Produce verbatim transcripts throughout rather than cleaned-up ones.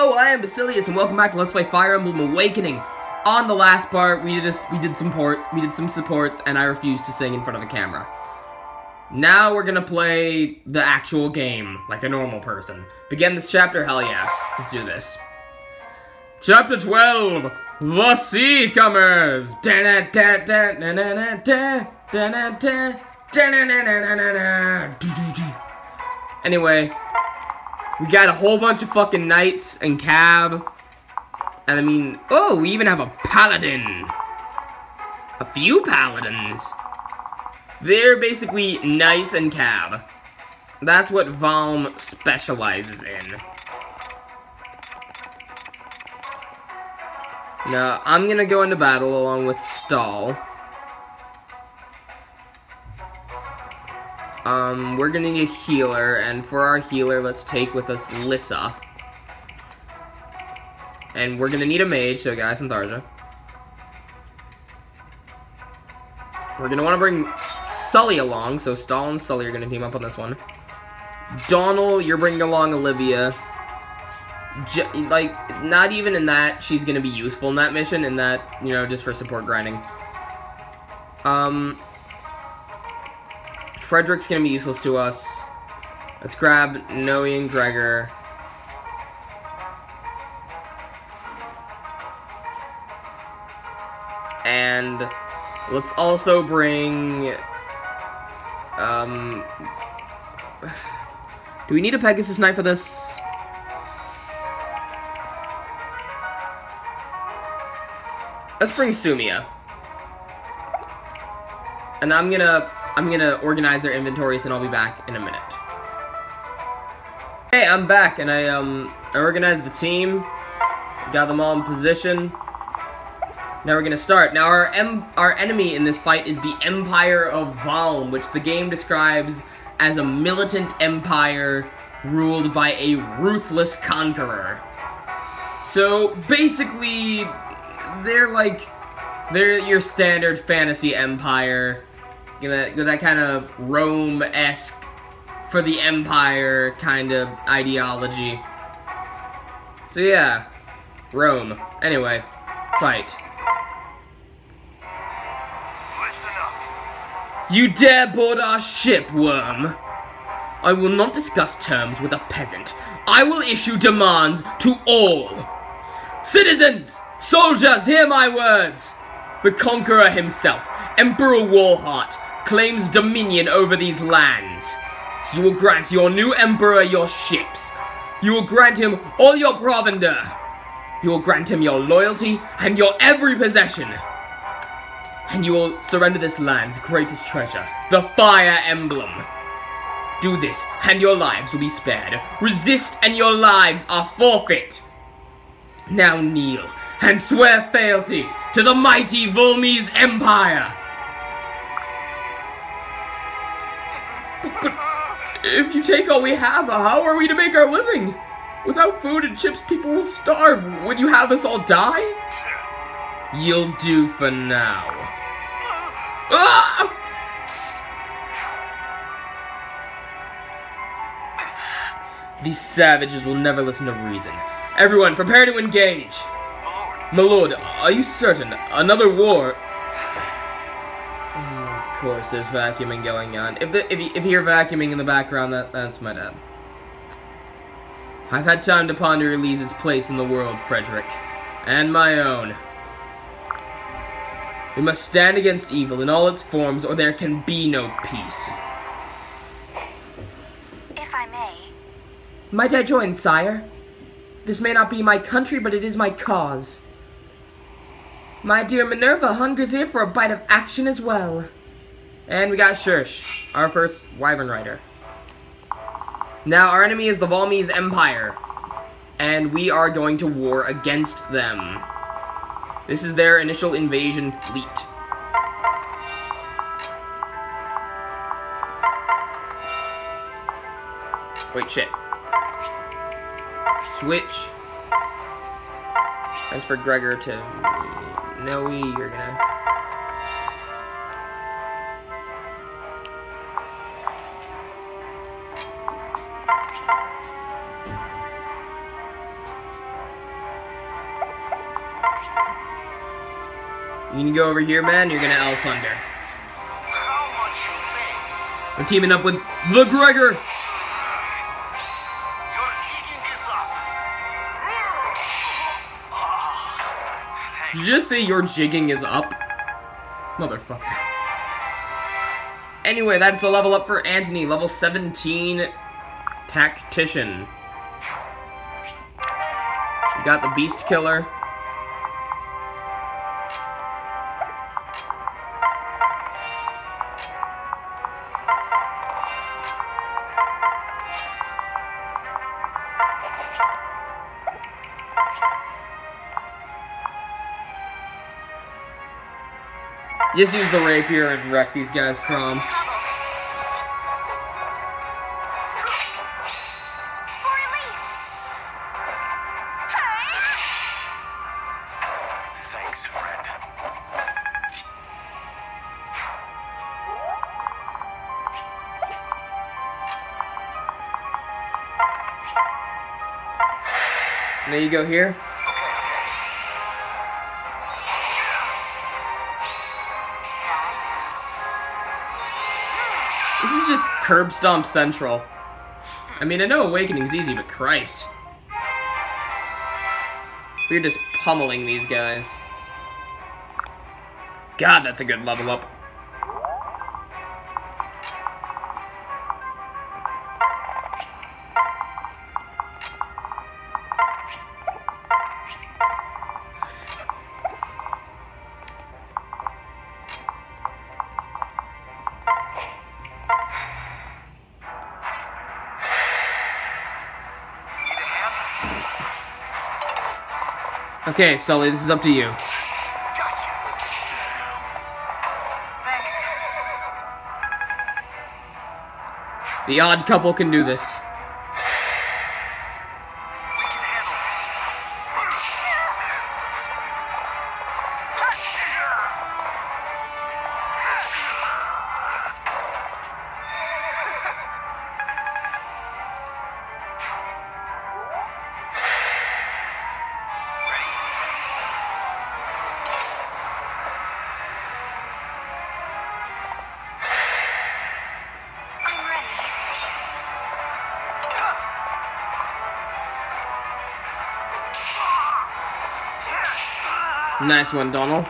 Hello, I am Basilius, and welcome back to Let's Play Fire Emblem Awakening. On the last part, we just we did some port, we did some supports, and I refused to sing in front of a camera. Now we're gonna play the actual game like a normal person. Begin this chapter, hell yeah. Let's do this. Chapter twelve, The Sea Comers. Anyway. We got a whole bunch of fucking knights and cab. And I mean, oh, we even have a paladin. A few paladins. They're basically knights and cab. That's what Valm specializes in. Now, I'm gonna go into battle along with Stahl. Um, we're gonna need a healer, and for our healer, let's take with us Lissa. And we're gonna need a mage, so Gaius and Tharja. We're gonna want to bring Sully along, so Stahl and Sully are gonna team up on this one. Donal, you're bringing along Olivia. J like, not even in that she's gonna be useful in that mission, in that, you know, just for support grinding. Um... Frederick's gonna be useless to us. Let's grab Noe and Gregor. And let's also bring... Um... Do we need a Pegasus Knight for this? Let's bring Sumia. And I'm gonna... I'm gonna organize their inventories and I'll be back in a minute. Hey, I'm back and I um I organized the team, got them all in position. Now we're gonna start. Now our em our enemy in this fight is the Empire of Valm, which the game describes as a militant empire ruled by a ruthless conqueror. So basically, they're like they're your standard fantasy empire. You know, that kind of Rome-esque for the Empire kind of ideology. So yeah, Rome. Anyway, fight. Listen up. You dare board our ship, worm? I will not discuss terms with a peasant. I will issue demands to all. Citizens, soldiers, hear my words. The conqueror himself, Emperor Warheart, claims dominion over these lands. You will grant your new emperor your ships. You will grant him all your provender. You will grant him your loyalty and your every possession. And you will surrender this land's greatest treasure, the Fire Emblem. Do this, and your lives will be spared. Resist, and your lives are forfeit. Now kneel, and swear fealty to the mighty Volmese Empire. But if you take all we have, how are we to make our living? Without food and chips, people will starve. Would you have us all die? You'll do for now. Ah! These savages will never listen to reason. Everyone, prepare to engage. My lord, are you certain? Another war? Of course, there's vacuuming going on. If the, if you, if you hear vacuuming in the background, that that's my dad. I've had time to ponder Elise's place in the world, Frederick, and my own. We must stand against evil in all its forms, or there can be no peace. If I may. Might I join, sire? This may not be my country, but it is my cause. My dear Minerva hungers here for a bite of action as well. And we got Shursh, our first Wyvern Rider. Now, our enemy is the Volmese Empire. And we are going to war against them. This is their initial invasion fleet. Wait, shit. Switch. As for Gregor to Noe, you're gonna... You can go over here, man. You're gonna L Thunder. How much you pay? We're teaming up with the Gregor. Your jigging is up. Did you just say your jigging is up? Motherfucker. Anyway, that's the level up for Antony. Level seventeen Tactician. We got the Beast Killer. Just use the rapier and wreck these guys, Crom. Thanks, friend. There you go here. This is just Curb Stomp Central. I mean, I know Awakening's easy, but Christ. We're just pummeling these guys. God, that's a good level up. Okay, Sully, this is up to you. Gotcha. Thanks. The odd couple can do this. We can handle this. Nice one, Donald.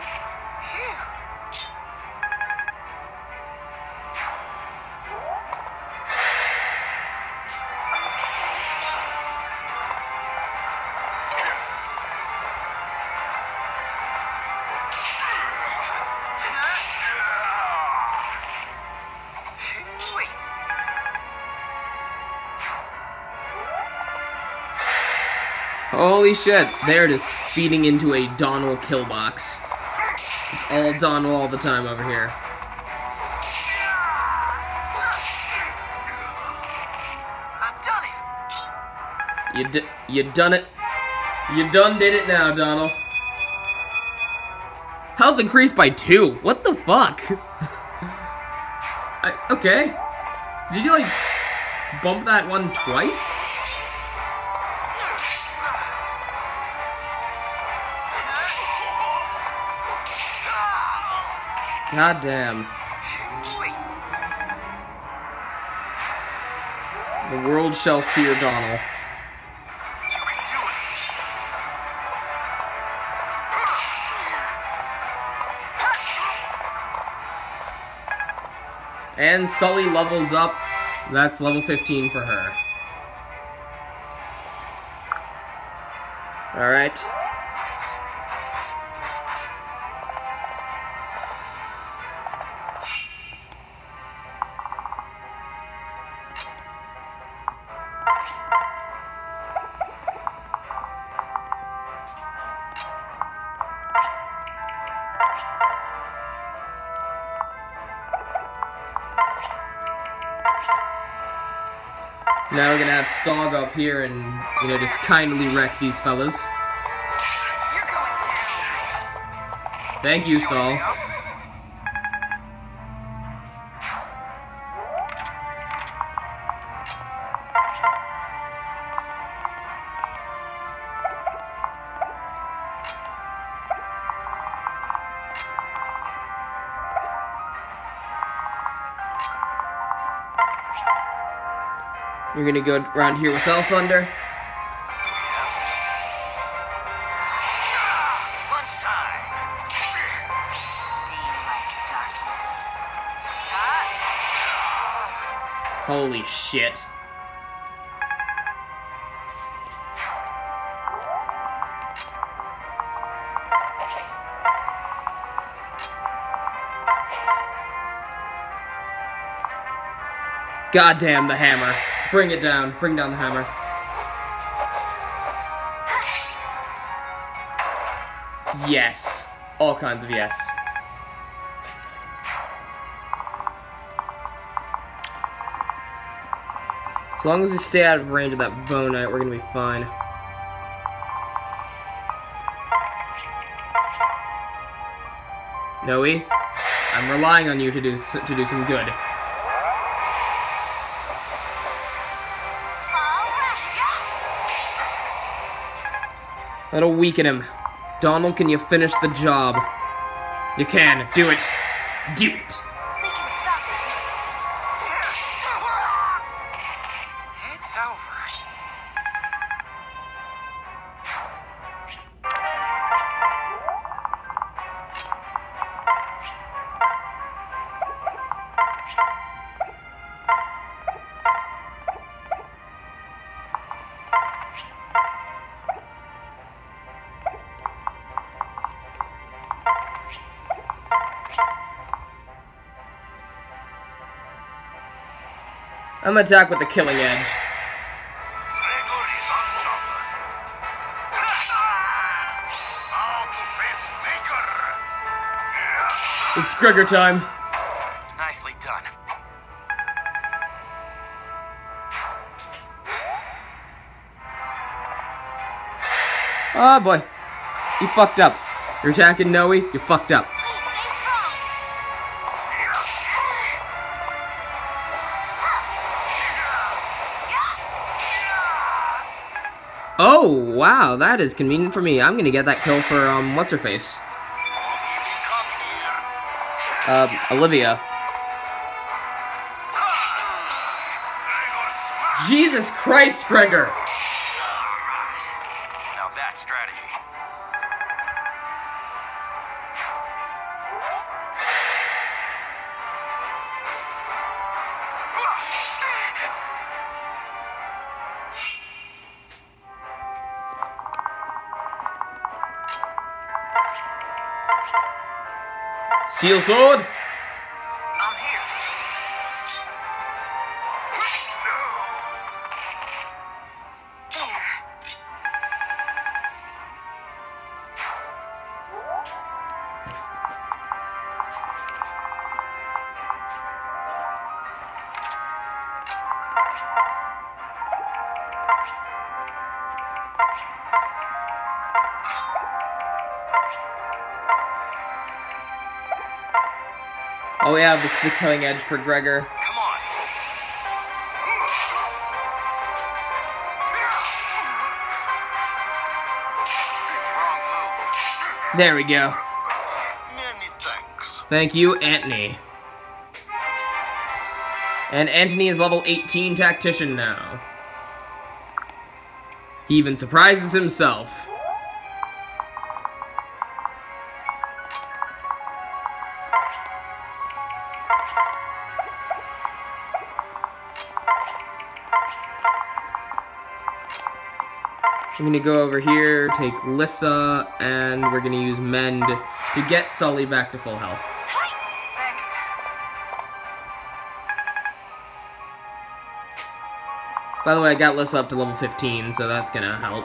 Holy shit, there it is, feeding into a Donald kill box. It's all Donald all the time over here. I've done it. You d you done it. You done did it now, Donald. Health increased by two. What the fuck? I, okay. Did you like bump that one twice? God damn. The world shall fear Donald. You can do it. And Sully levels up. That's level fifteen for her. Alright. Now we're gonna have Stog up here and, you know, just kindly wreck these fellas. You're going down. Thank you, Stall. You're gonna go around here with Elf Thunder. Do we have to? Lunchtime. Do you like darkness? Holy shit. God damn the hammer. Bring it down. Bring down the hammer. Yes. All kinds of yes. As long as we stay out of range of that Bone Knight, we're gonna be fine. Noe, I'm relying on you to do to do some good. That'll weaken him. Donald, can you finish the job? You can. Do it. Do it. We can stop it. It's over. I'm gonna attack with the Killing Edge. Gregory's on top. Now to face Maker. It's Gregor time. Nicely done. Oh boy. You fucked up. You're attacking Noe, you fucked up. Please stay strong. Oh, wow, that is convenient for me. I'm gonna get that kill for, um, what's-her-face? Uh, Olivia. Jesus Christ, Gregor! Now that's strategy. Steel Sword! I'm here. There. Oh yeah, this is the Killing Edge for Gregor. Come on. Wrong move. There we go. Many thanks. Thank you, Antony. And Antony is level eighteen Tactician now. He even surprises himself. I'm gonna go over here, take Lissa, and we're gonna use Mend to get Sully back to full health. Thanks. By the way, I got Lissa up to level fifteen, so that's gonna help.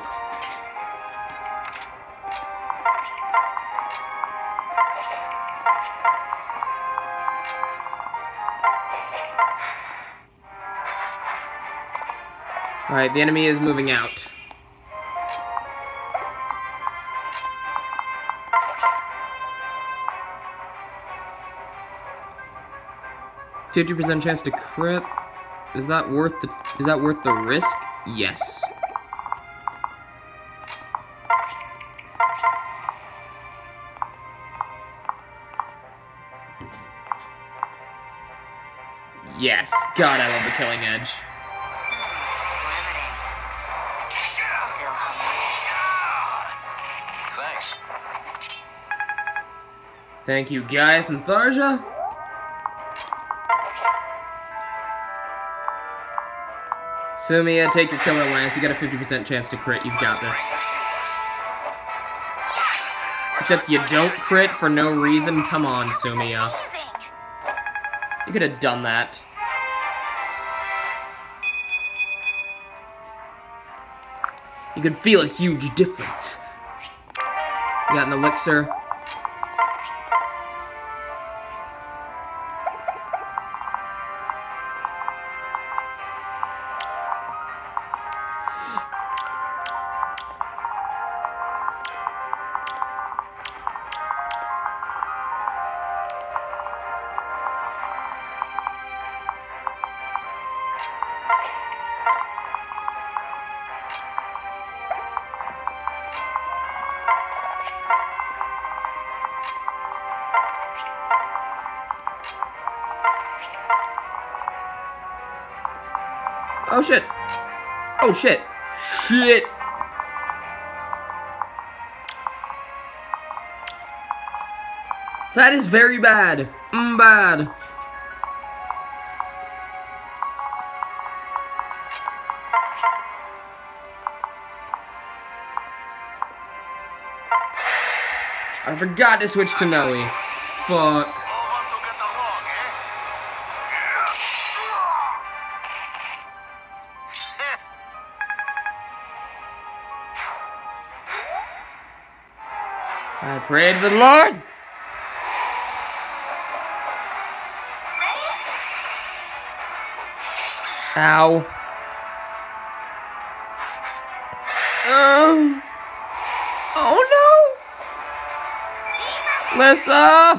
Alright, the enemy is moving out. fifty percent chance to crit. Is that worth the is that worth the risk? Yes. Yes. God, I love the Killing Edge. Thank you, Gaius and Tharja. Sumia, take your killer lance. You got a fifty percent chance to crit. You've got this. Except you don't crit for no reason. Come on, Sumia. You could have done that. You could feel a huge difference. You got an elixir. Oh shit. Oh shit. Shit. That is very bad. Mm, bad. I forgot to switch to Noe. Fuck. I pray to the Lord. Ow. Um. Oh no. Lissa.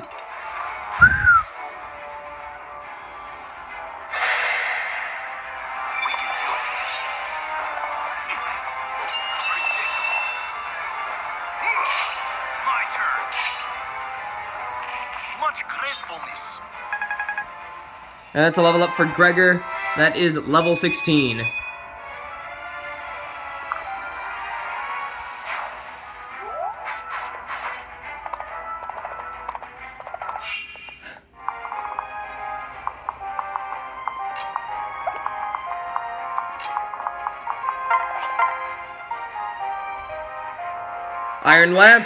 And that's a level up for Gregor. That is level sixteen. Iron Lance.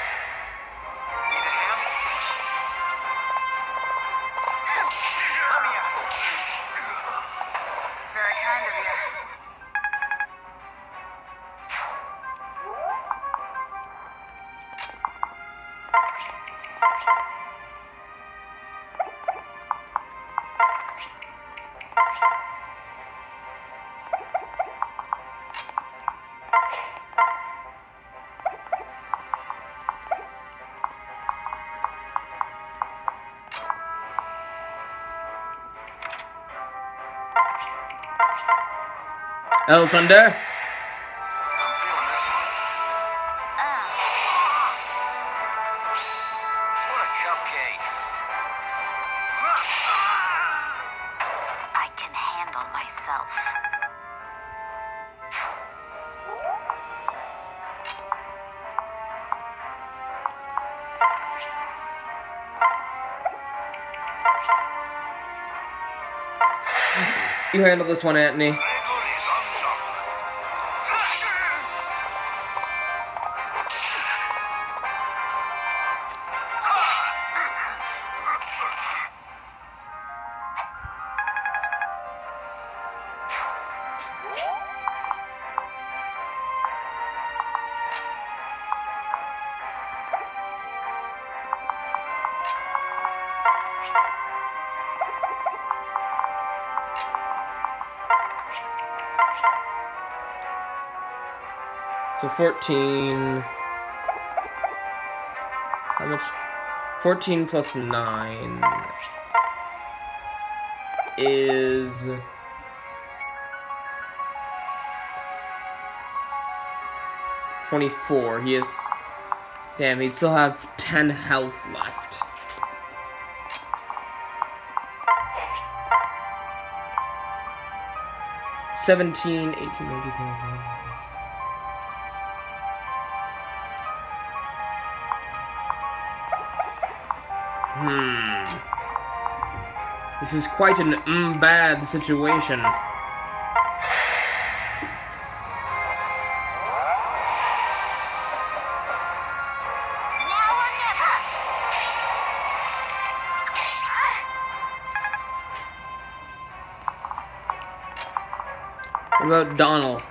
El Thunder. I'm feeling this one. What a cupcake. I can handle myself. You handle this one, Anthony. So fourteen. How much? fourteen plus nine is twenty-four. He is. Damn, he'd still have ten health left. seventeen, eighteen, nineteen, twenty-one. Hmm. This is quite an mm bad situation. What about Donald?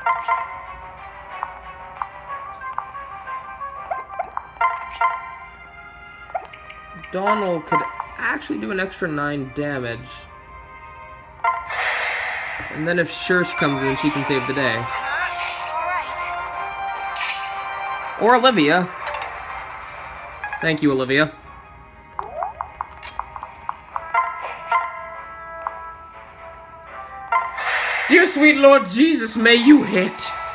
Donald could actually do an extra nine damage. And then if Schersh comes in, she can save the day. Or Olivia. Thank you, Olivia. Dear sweet Lord Jesus, may you hit.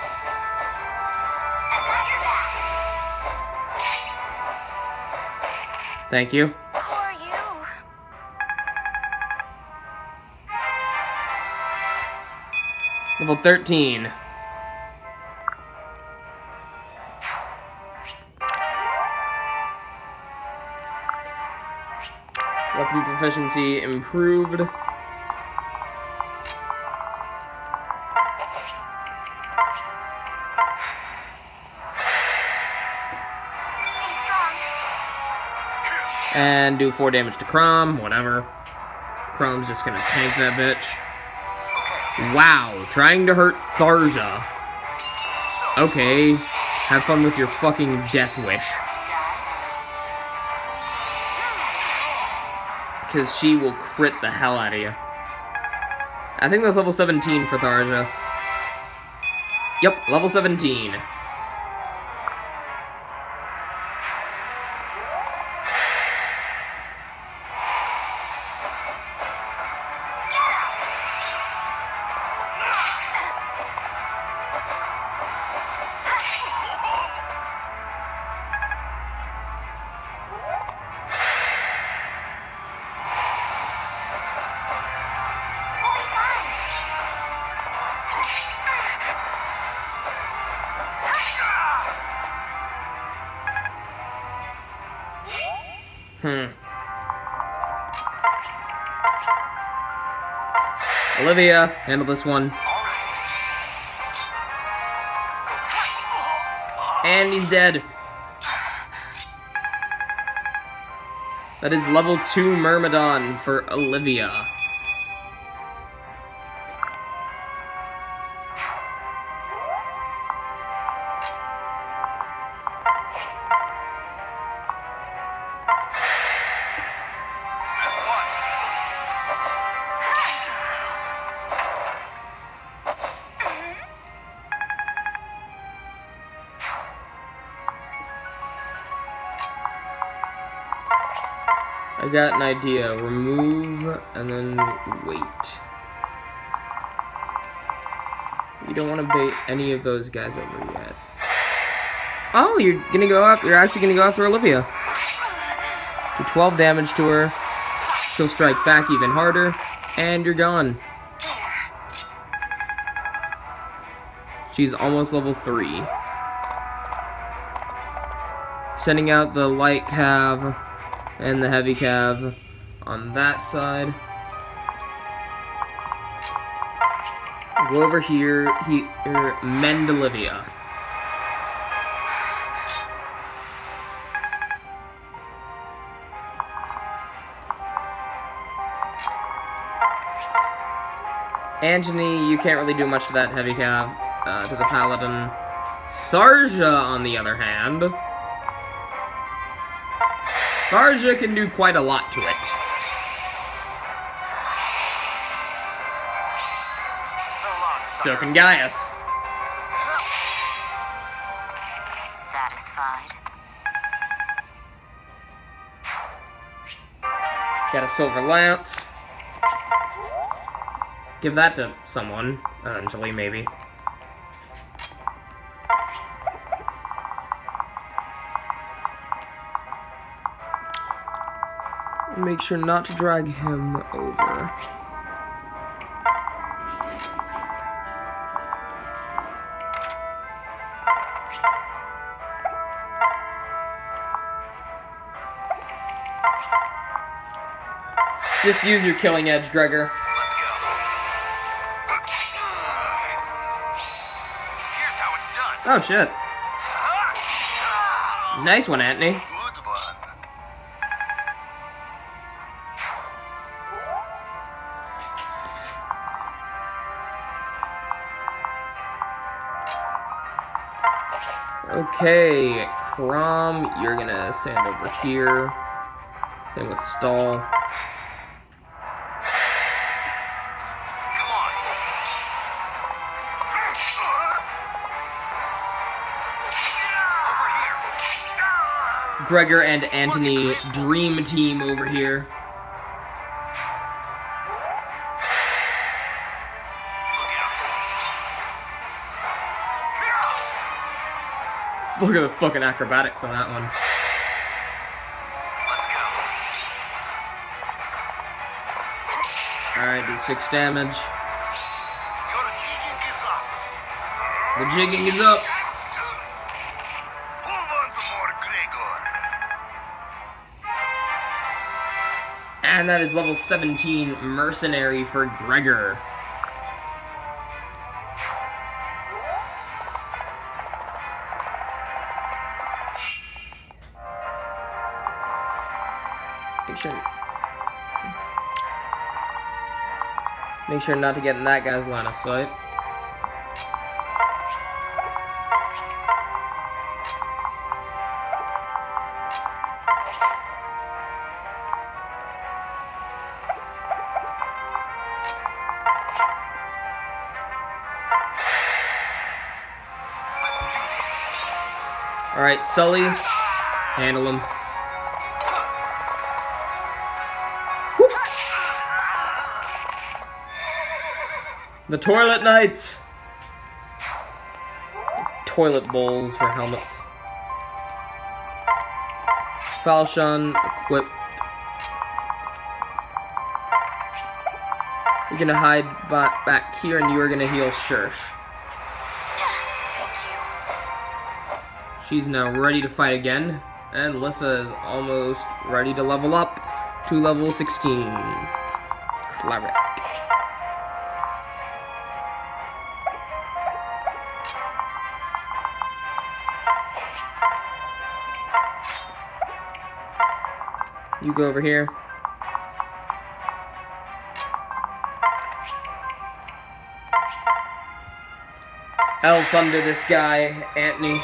Thank you. Who are you? Level thirteen. Weapon proficiency improved. Stay strong. And do four damage to Chrom, whatever. Chrom's just gonna tank that bitch. Wow, trying to hurt Tharja. Okay, have fun with your fucking death wish. Because she will crit the hell out of you. I think that's level seventeen for Tharja. Yep, level seventeen. Hmm. Olivia, handle this one. And he's dead. That is level two Myrmidon for Olivia. I got an idea. Remove and then wait. You don't want to bait any of those guys over yet. Oh, you're gonna go up. You're actually gonna go after Olivia. Do twelve damage to her. She'll strike back even harder, and you're gone. She's almost level three. Sending out the light cav and the heavy cav on that side. Go over here, here, mend Olivia. Antony, you can't really do much to that heavy cav, uh, to the paladin. Tharja, on the other hand, Tharja can do quite a lot to it. So can Gaius. Satisfied. Got a silver lance. Give that to someone, eventually, maybe. Make sure not to drag him over. Just use your killing edge, Gregor. Let's go. Here's how it's done. Oh, shit. Nice one, Anthony. Good one. Okay, Crom, you're gonna stand over here. Same with Stall. Come on. Over here. Gregor and Anthony, dream team over here. Look out. Look at the fucking acrobatics on that one. Let's go. Alright, do six damage. Your jigging is up. The jigging is up. Who wants more Gregor? And that is level seventeen Mercenary for Gregor. Make sure, make sure not to get in that guy's line of sight. Let's do this. Alright, Sully, handle him. The Toilet Knights! Toilet bowls for helmets. Falchion equipped. You're gonna hide back here and you are gonna heal Shirsh. She's now ready to fight again. And Lissa is almost ready to level up to level sixteen. Cleric. You go over here. Elf under this guy, Anthony.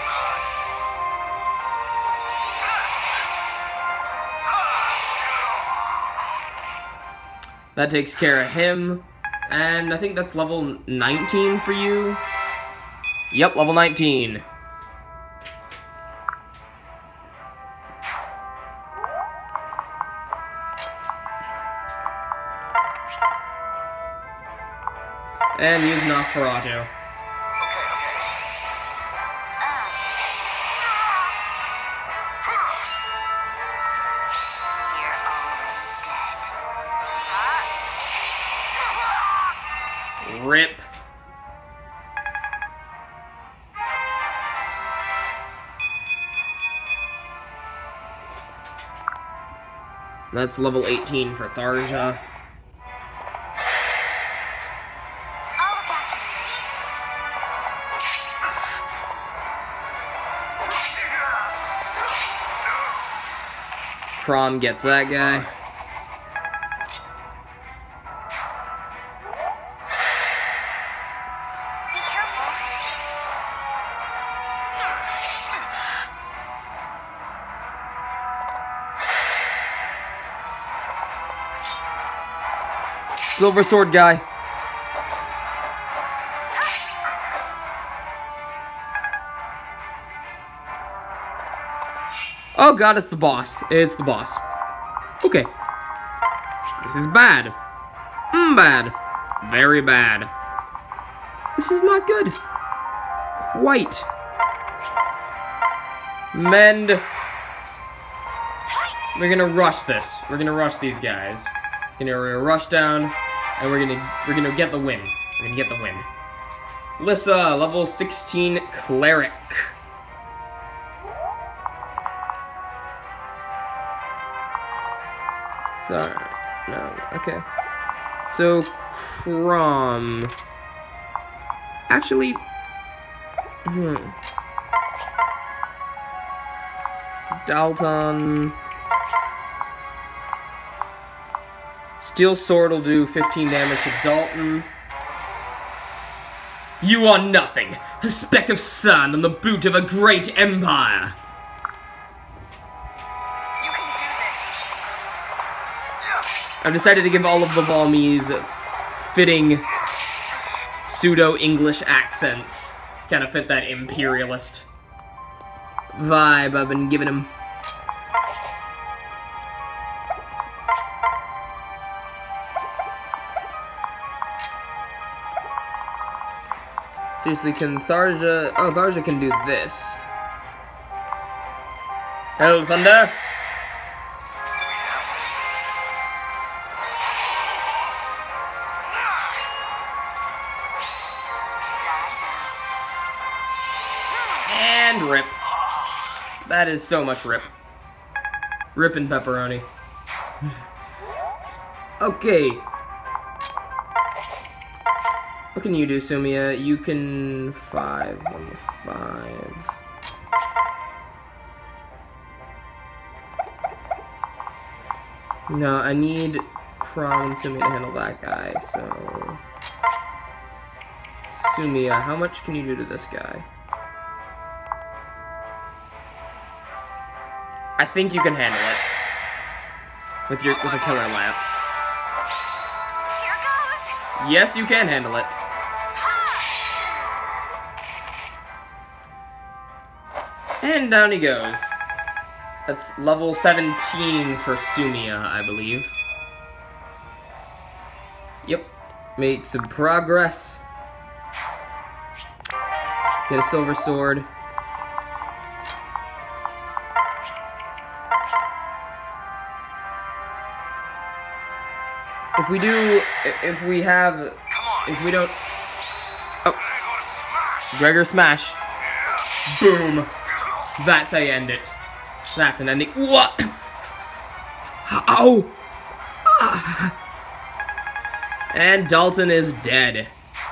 That takes care of him. And I think that's level nineteen for you. Yep, level nineteen. And use Nosferatu. Okay, okay. Rip. That's level eighteen for Tharja. I'll look after you. Crom gets that guy. Be careful. Silver sword guy. Oh god, it's the boss. It's the boss. Okay. This is bad. Mm, bad. Very bad. This is not good. Quite. Mend. We're gonna rush this. We're gonna rush these guys. We're gonna rush down, and we're gonna we're gonna get the win. We're gonna get the win. Lissa, level sixteen cleric. Sorry. No, okay. So, Crom. Actually, hmm. Dalton. Steel Sword will do fifteen damage to Dalton. You are nothing. A speck of sand on the boot of a great empire. You can do this. I've decided to give all of the Valmese fitting pseudo-English accents. Kind of fit that imperialist vibe I've been giving him. Seriously, can Tharja... Oh, Tharja can do this. Hell, Thunder! And rip. That is so much rip. Rip and pepperoni. Okay. What can you do, Sumia? You can... Five on the five. No, I need Crom and Sumia to handle that guy, so... Sumia, how much can you do to this guy? I think you can handle it. With your with a killer lance. Here goes. Yes, you can handle it. And down he goes. That's level seventeen for Sumia, I believe. Yep. Make some progress. Get a silver sword. If we do, if we have, if we don't, oh, Gregor smash, boom, that's how you end it, that's an ending, what, ow, and Dalton is dead.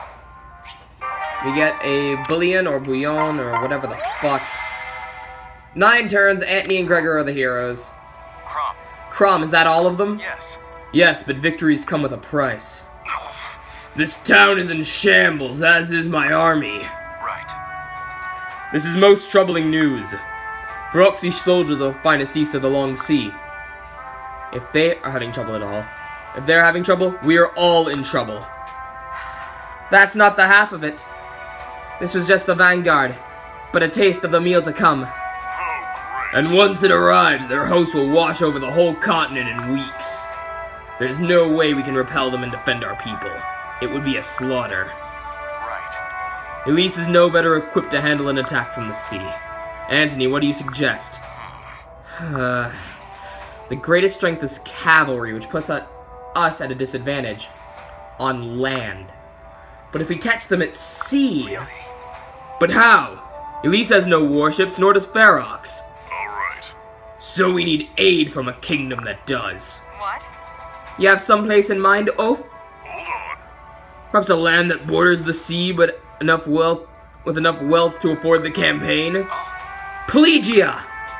We get a Bullion or Bouillon or whatever the fuck. Nine turns, Antony and Gregor are the heroes. Crom. Crom, is that all of them? Yes. Yes, but victories come with a price. This town is in shambles, as is my army. Right. This is most troubling news. Feroxi soldiers are the finest east of the Long Sea. If they are having trouble at all, if they're having trouble, we are all in trouble. That's not the half of it. This was just the vanguard, but a taste of the meal to come. Oh, great. And once it arrives, their hosts will wash over the whole continent in weeks. There's no way we can repel them and defend our people. It would be a slaughter. Right. Elise is no better equipped to handle an attack from the sea. Antony, what do you suggest? Uh, the greatest strength is cavalry, which puts us at a disadvantage on land. But if we catch them at sea... Really? But how? Elise has no warships, nor does Ferox. All right. So we need aid from a kingdom that does. What? You have some place in mind, Oath? Hold on. Perhaps a land that borders the sea, but enough wealth, with enough wealth to afford the campaign? Pelagia!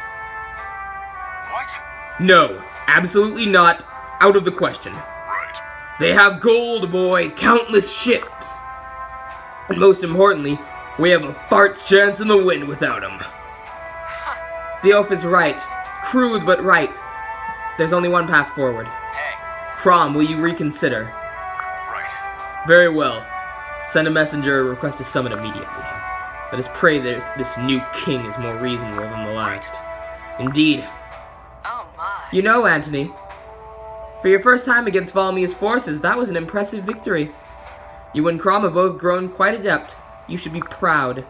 What? No, absolutely not. Out of the question. Right. They have gold, boy, countless ships. And most importantly, we have a fart's chance in the wind without them. The oaf is right. Crude, but right. There's only one path forward. Hey. Crom, will you reconsider? Right. Very well. Send a messenger and request a summon immediately. Let us pray that this new king is more reasonable than the last. Indeed. Oh my. You know, Antony, for your first time against Valmy's forces, that was an impressive victory. You and Crom have both grown quite adept. You should be proud.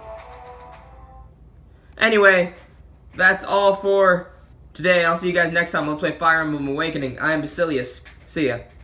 Anyway, that's all for today. I'll see you guys next time. Let's play Fire Emblem Awakening. I am Basilius. See ya.